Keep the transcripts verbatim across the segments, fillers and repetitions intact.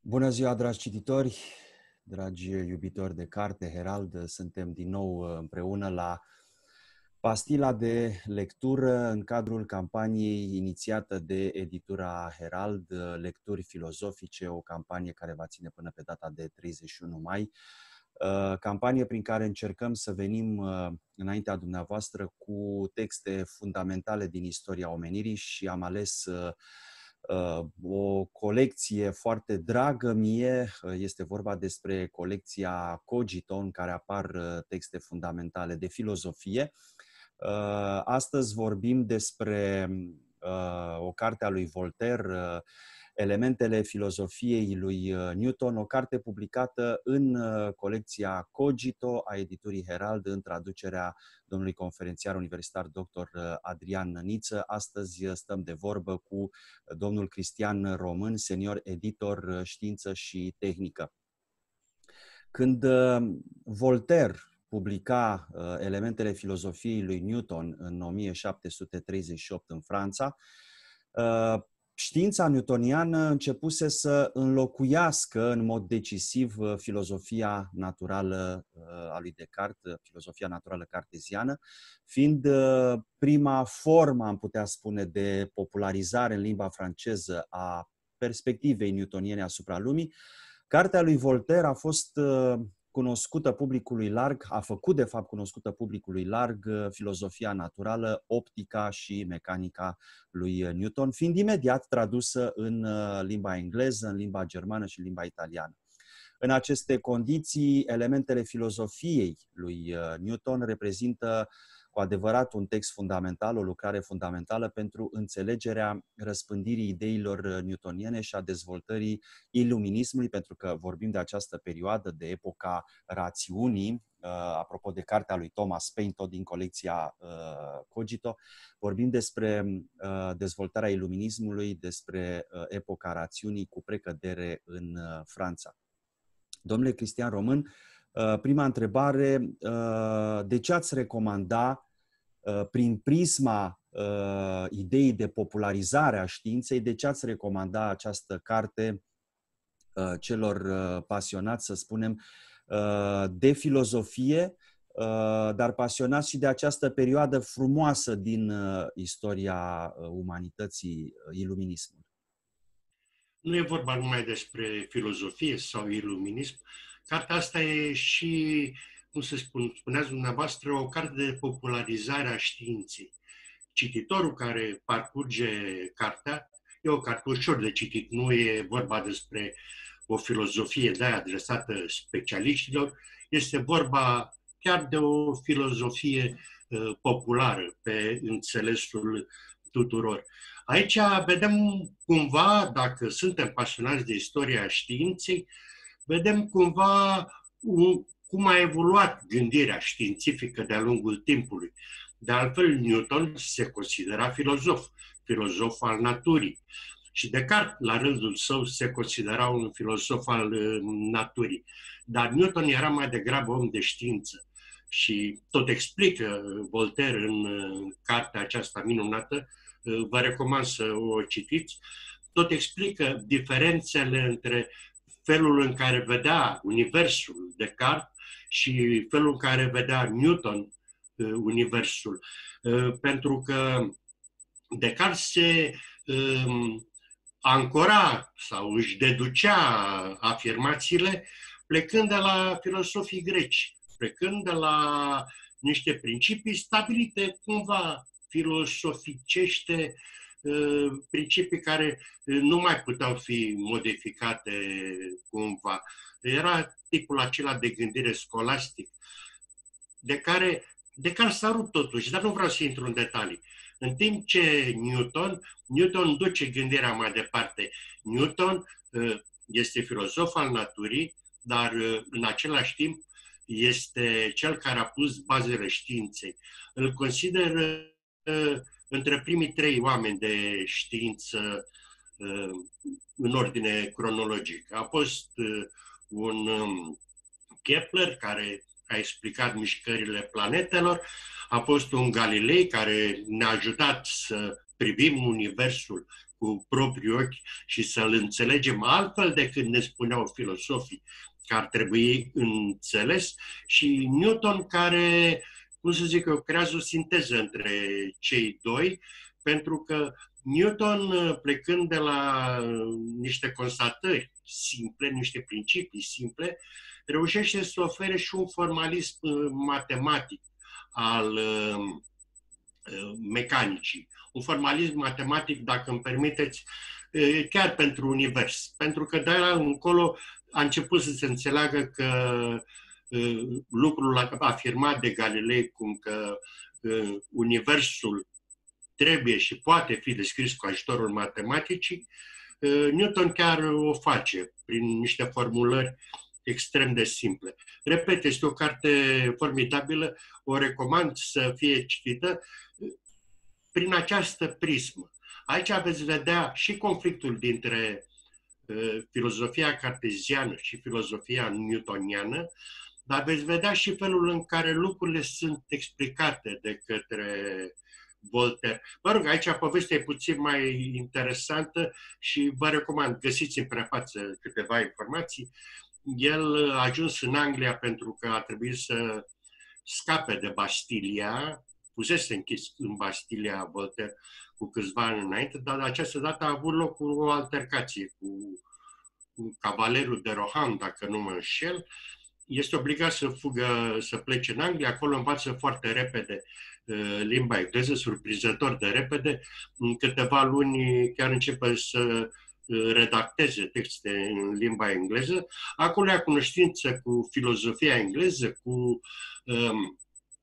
Bună ziua, dragi cititori, dragi iubitori de carte, Herald. Suntem din nou împreună la pastila de lectură în cadrul campaniei inițiată de editura Herald, Lecturi filozofice, o campanie care va ține până pe data de treizeci și unu mai. Campanie prin care încercăm să venim înaintea dumneavoastră cu texte fundamentale din istoria omenirii și am ales o colecție foarte dragă mie. Este vorba despre colecția Cogito, în care apar texte fundamentale de filozofie. Astăzi vorbim despre o carte a lui Voltaire, Elementele filozofiei lui Newton, o carte publicată în colecția Cogito a editurii Herald, în traducerea domnului conferențiar universitar doctor Adrian Năniță. Astăzi stăm de vorbă cu domnul Cristian Român, senior editor știință și tehnică. Când Voltaire publica Elementele filozofiei lui Newton în o mie șapte sute treizeci și opt în Franța, știința newtoniană începuse să înlocuiască în mod decisiv filozofia naturală a lui Descartes, filozofia naturală carteziană, fiind prima formă, am putea spune, de popularizare în limba franceză a perspectivei newtoniene asupra lumii. Cartea lui Voltaire a fost cunoscută publicului larg, a făcut de fapt cunoscută publicului larg filozofia naturală, optica și mecanica lui Newton, fiind imediat tradusă în limba engleză, în limba germană și în limba italiană. În aceste condiții, Elementele filozofiei lui Newton reprezintă cu adevărat un text fundamental, o lucrare fundamentală pentru înțelegerea răspândirii ideilor newtoniene și a dezvoltării iluminismului, pentru că vorbim de această perioadă, de epoca rațiunii, apropo de cartea lui Thomas Paine, tot din colecția Cogito, vorbim despre dezvoltarea iluminismului, despre epoca rațiunii cu precădere în Franța. Domnule Cristian Român, prima întrebare: de ce ați recomanda, prin prisma ideii de popularizare a științei, de ce ați recomanda această carte celor pasionați, să spunem, de filozofie, dar pasionați și de această perioadă frumoasă din istoria umanității, iluminismul? Nu e vorba numai despre filozofie sau iluminism. Cartea asta e și, cum să spun, spuneați dumneavoastră, o carte de popularizare a științei. Cititorul care parcurge cartea, e o carte ușor de citit, nu e vorba despre o filozofie de-aia adresată specialiștilor, este vorba chiar de o filozofie uh, populară, pe înțelesul tuturor. Aici vedem cumva, dacă suntem pasionați de istoria științei, vedem cumva cum a evoluat gândirea științifică de-a lungul timpului. De altfel, Newton se considera filozof, filozof al naturii. Și Descartes, la rândul său, se considera un filozof al naturii. Dar Newton era mai degrabă om de știință. Și tot explică Voltaire în cartea aceasta minunată, vă recomand să o citiți, tot explică diferențele între felul în care vedea universul Descartes și felul în care vedea Newton universul. Pentru că Descartes se ancora sau își deducea afirmațiile plecând de la filosofii greci, plecând de la niște principii stabilite cumva filosoficește, principii care nu mai puteau fi modificate cumva. Era tipul acela de gândire scholastic, de care, de care s-a rupt totuși, dar nu vreau să intru în detalii. În timp ce Newton, Newton duce gândirea mai departe. Newton este filozof al naturii, dar în același timp este cel care a pus bazele științei. Îl consider între primii trei oameni de știință în ordine cronologică. A fost un Kepler care a explicat mișcările planetelor, a fost un Galilei care ne-a ajutat să privim universul cu proprii ochi și să-l înțelegem altfel decât ne spuneau filosofii că ar trebui înțeles, și Newton care, cum să zic eu, creează o sinteză între cei doi, pentru că Newton, plecând de la niște constatări simple, niște principii simple, reușește să ofere și un formalism matematic al mecanicii. Un formalism matematic, dacă îmi permiteți, chiar pentru univers. Pentru că de la încolo a început să se înțeleagă că lucrul afirmat de Galilei, cum că universul trebuie și poate fi descris cu ajutorul matematicii, Newton chiar o face prin niște formulări extrem de simple. Repet, este o carte formidabilă, o recomand să fie citită prin această prismă. Aici veți vedea și conflictul dintre uh, filozofia carteziană și filozofia newtoniană, dar veți vedea și felul în care lucrurile sunt explicate de către Voltaire. Mă rog, aici povestea e puțin mai interesantă și vă recomand, găsiți în prefață câteva informații. El a ajuns în Anglia pentru că a trebuit să scape de Bastilia, fusese închis în Bastilia Voltaire cu câțiva ani înainte, dar de această dată a avut loc o altercație cu, cu cavalerul de Rohan, dacă nu mă înșel. Este obligat să fugă, să plece în Anglia, acolo învață foarte repede uh, limba engleză, surprinzător de repede. În câteva luni chiar începe să redacteze texte în limba engleză. Acolo ia cunoștință cu filozofia engleză, cu um,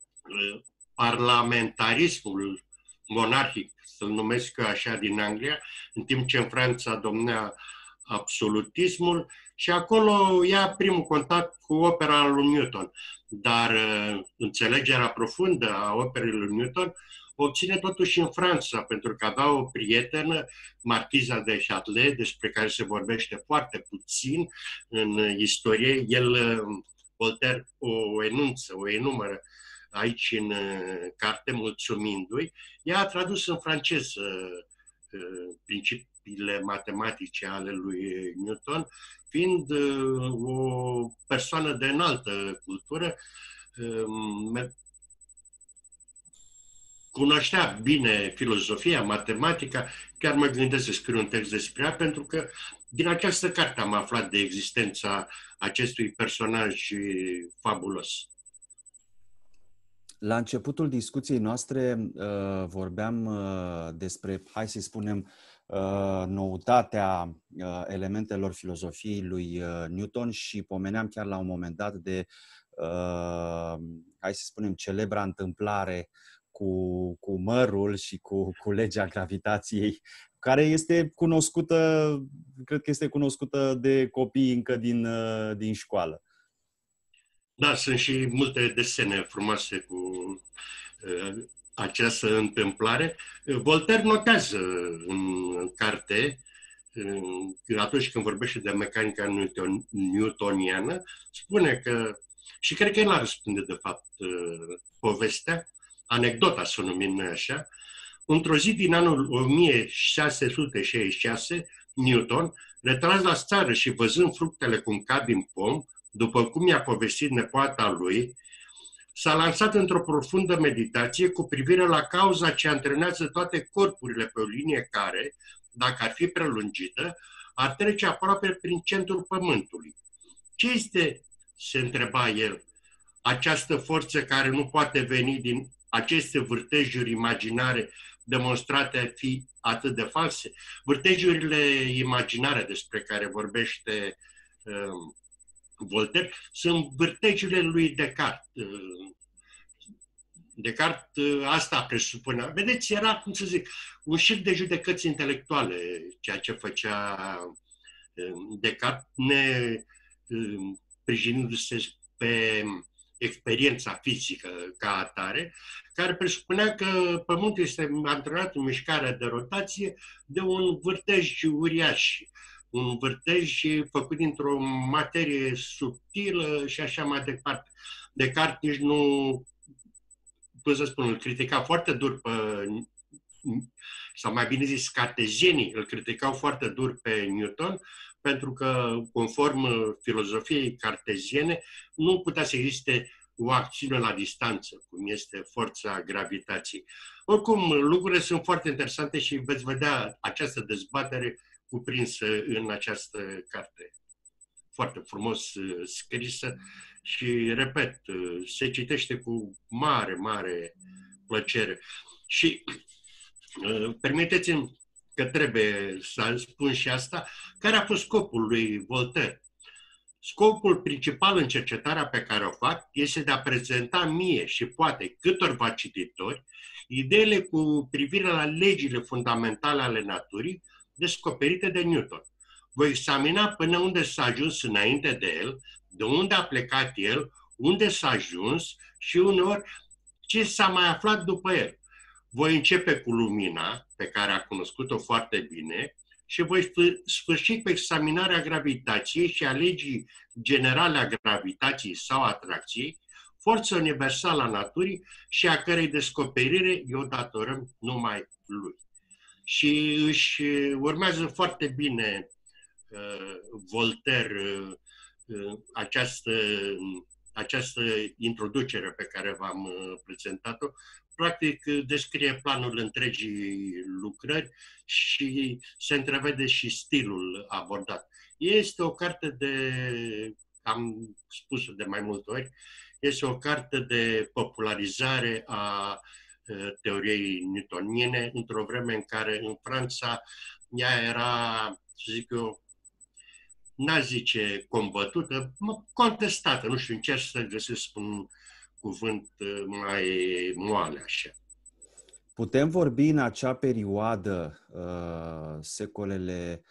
parlamentarismul monarhic, să-l numesc așa, din Anglia, în timp ce în Franța domnea absolutismul, și acolo ia primul contact cu opera lui Newton. Dar uh, înțelegerea profundă a operei lui Newton o obține totuși în Franța, pentru că avea o prietenă, marchiza de Châtelet, despre care se vorbește foarte puțin în istorie. El, Voltaire, o enunță, o enumără aici în carte, mulțumindu-i. Ea a tradus în franceză principiile matematice ale lui Newton, fiind o persoană de înaltă cultură, cunoștea bine filozofia, matematica, chiar mă gândesc să scriu un text despre ea, pentru că din această carte am aflat de existența acestui personaj fabulos. La începutul discuției noastre uh, vorbeam uh, despre, hai să spunem, uh, noutatea uh, elementelor filozofiei lui uh, Newton și pomeneam chiar la un moment dat de, uh, hai să spunem, celebra întâmplare cu, cu mărul și cu, cu legea gravitației, care este cunoscută, cred că este cunoscută de copii încă din, uh, din școală. Da, sunt și multe desene frumoase cu uh, această întâmplare. Voltaire notează în, în carte, uh, atunci când vorbește de mecanica newton, newtoniană, spune că, și cred că el a răspunde de fapt uh, povestea, anecdota să o numim noi așa, într-o zi din anul o mie șase sute șaizeci și șase, Newton, retras la țară și văzând fructele cum cad din pom, după cum i-a povestit nepoata lui, s-a lansat într-o profundă meditație cu privire la cauza ce antrenează toate corpurile pe o linie care, dacă ar fi prelungită, ar trece aproape prin centrul Pământului. Ce este, se întreba el, această forță care nu poate veni din aceste vârtejuri imaginare demonstrate a fi atât de false? Vârtejurile imaginare despre care vorbește uh, Voltaire sunt vârtejurile lui Descartes. Descartes asta presupunea. Vedeți, era, cum să zic, un șir de judecăți intelectuale, ceea ce făcea Descartes, ne sprijinindu-se pe experiența fizică ca atare, care presupunea că Pământul este antrenat în mișcarea de rotație de un vârtej uriaș, un vârtej făcut dintr-o materie subtilă și așa mai departe. Descartes nici nu, cum să spun, îl critica foarte dur pe sau mai bine zis, cartezienii îl criticau foarte dur pe Newton, pentru că, conform filozofiei carteziene, nu putea să existe o acțiune la distanță, cum este forța gravitației. Oricum, lucrurile sunt foarte interesante și veți vedea această dezbatere cuprinsă în această carte. Foarte frumos scrisă și, repet, se citește cu mare, mare plăcere. Și permiteți-mi că trebuie să spun și asta, care a fost scopul lui Voltaire. Scopul principal în cercetarea pe care o fac este de a prezenta mie și poate câtorva cititori ideile cu privire la legile fundamentale ale naturii descoperite de Newton. Voi examina până unde s-a ajuns înainte de el, de unde a plecat el, unde s-a ajuns și uneori ce s-a mai aflat după el. Voi începe cu lumina, pe care a cunoscut-o foarte bine, și voi sfârși cu examinarea gravitației și a legii generale a gravitației sau atracției, forța universală a naturii și a cărei descoperire o datorăm numai lui. Și își urmează foarte bine uh, Voltaire uh, uh, această, această introducere pe care v-am uh, prezentat-o. Practic descrie planul întregii lucrări și se întrevede și stilul abordat. Este o carte de, am spus-o de mai multe ori, este o carte de popularizare a teoriei newtoniene într-o vreme în care în Franța ea era, să zic eu, n-aș zice combătută, contestată, nu știu, încerc să găsesc un cuvânt mai moale așa. Putem vorbi în acea perioadă, uh, secolele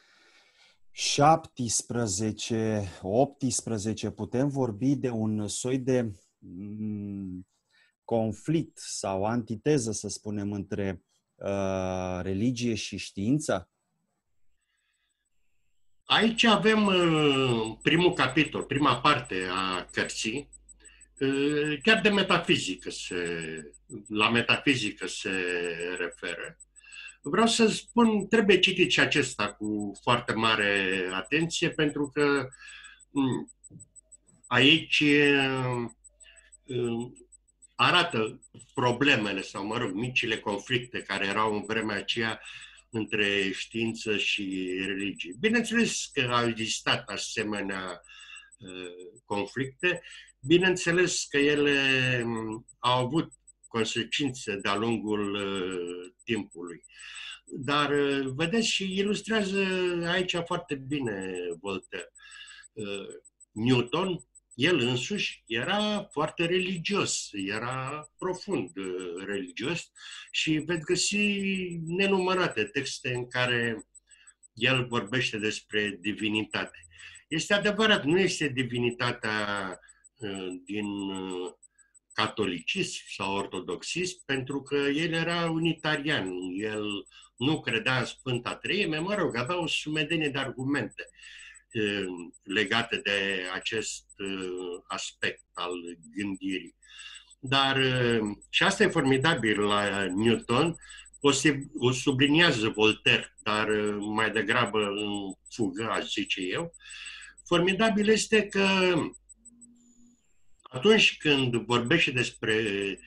șaptesprezece optsprezece, putem vorbi de un soi de um, conflict sau antiteză, să spunem, între uh, religie și știință? Aici avem uh, primul capitol, prima parte a cărții, uh, chiar de metafizică se, la metafizică se referă. Vreau să spun, trebuie citit și acesta cu foarte mare atenție, pentru că um, aici uh, arată problemele sau, mă rog, micile conflicte care erau în vremea aceea între știință și religie. Bineînțeles că au existat asemenea uh, conflicte, bineînțeles că ele au avut consecințe de-a lungul uh, timpului. Dar, uh, vedeți, și ilustrează aici foarte bine Voltaire. Uh, Newton, el însuși era foarte religios, era profund religios și veți găsi nenumărate texte în care el vorbește despre divinitate. Este adevărat, nu este divinitatea din catolicism sau ortodoxism, pentru că el era unitarian, el nu credea în Sfânta Treime, mă rog, avea o sumedenie de argumente legate de acest aspect al gândirii. Dar, și asta e formidabil la Newton, o, se, o subliniază Voltaire, dar mai degrabă în fugă, aș zice eu. Formidabil este că atunci când vorbește despre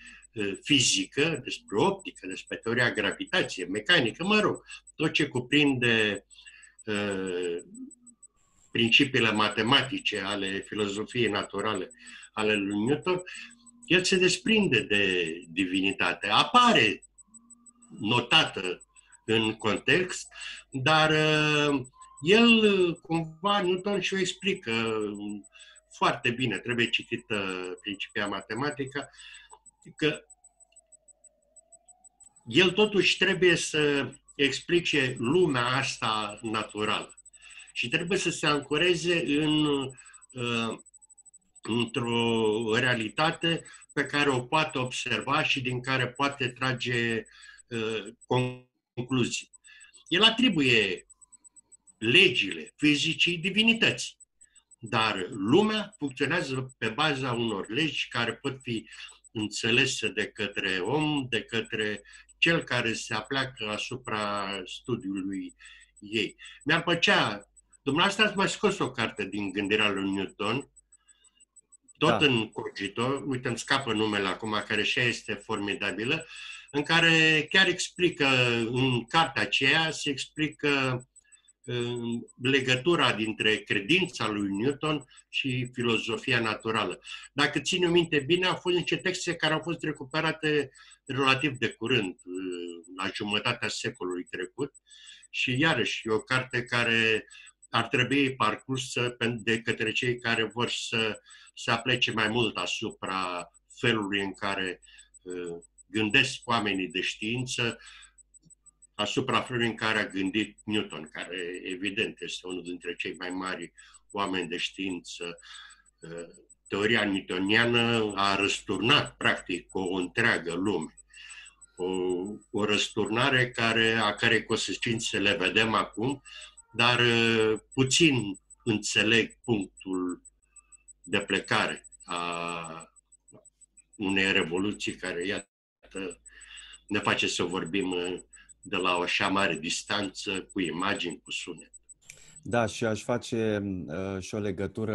fizică, despre optică, despre teoria gravitației, mecanică, mă rog, tot ce cuprinde uh, principiile matematice ale filozofiei naturale ale lui Newton, el se desprinde de divinitate. Apare notată în context, dar el, cumva, Newton și-o explică foarte bine, trebuie citită Principia Matematică, că el totuși trebuie să explice lumea asta naturală. Și trebuie să se ancoreze în, uh, într-o realitate pe care o poate observa și din care poate trage uh, concluzii. El atribuie legile fizicii divinității, dar lumea funcționează pe baza unor legi care pot fi înțelese de către om, de către cel care se apleacă asupra studiului ei. Mi-ar plăcea, dumneavoastră ați mai scos o carte din gândirea lui Newton, tot Da. în Cogito, uite, îmi scapă numele acum, care și ea este formidabilă, în care chiar explică, în cartea aceea, se explică legătura dintre credința lui Newton și filozofia naturală. Dacă țin eu minte bine, au fost niște texte care au fost recuperate relativ de curând, la jumătatea secolului trecut, și iarăși e o carte care ar trebui parcursă de către cei care vor să se aplece mai mult asupra felului în care gândesc oamenii de știință, asupra felului în care a gândit Newton, care evident este unul dintre cei mai mari oameni de știință. Teoria newtoniană a răsturnat practic o întreagă lume. O, o răsturnare care, a cărei consecințe le vedem acum, dar puțin înțeleg punctul de plecare a unei revoluții care, iată, ne face să vorbim de la o așa mare distanță, cu imagini, cu sunet. Da, și aș face uh, și o legătură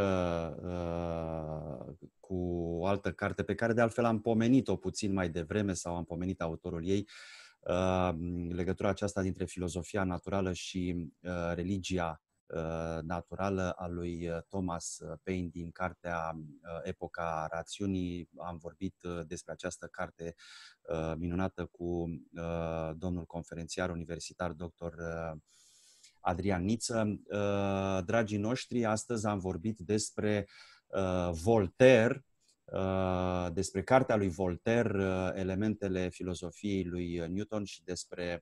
uh, cu o altă carte pe care de altfel am pomenit-o puțin mai devreme sau am pomenit autorul ei, uh, legătura aceasta dintre filozofia naturală și uh, religia uh, naturală a lui Thomas Paine din cartea uh, Epoca rațiunii. Am vorbit uh, despre această carte uh, minunată cu uh, domnul conferențiar universitar doctor uh, Adrian Niță. Dragii noștri, astăzi am vorbit despre Voltaire, despre cartea lui Voltaire, elementele filozofiei lui Newton și despre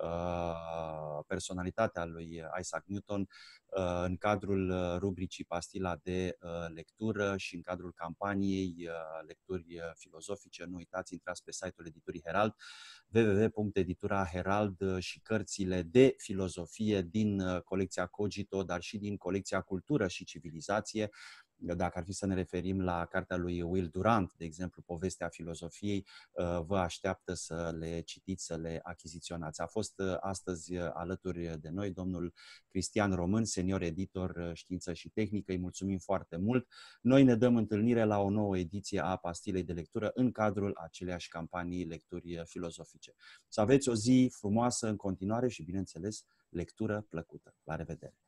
personalitatea lui Isaac Newton în cadrul rubricii Pastila de lectură și în cadrul campaniei Lecturi filozofice. Nu uitați, intrați pe site-ul editurii Herald, w w w punct editura herald, și cărțile de filozofie din colecția Cogito, dar și din colecția Cultură și Civilizație. Dacă ar fi să ne referim la cartea lui Will Durant, de exemplu, Povestea filozofiei, vă așteaptă să le citiți, să le achiziționați. A fost astăzi alături de noi domnul Cristian Român, senior editor Știință și Tehnică. Îi mulțumim foarte mult. Noi ne dăm întâlnire la o nouă ediție a Pastilei de lectură în cadrul aceleiași campanii Lecturi filozofice. Să aveți o zi frumoasă în continuare și, bineînțeles, lectură plăcută. La revedere!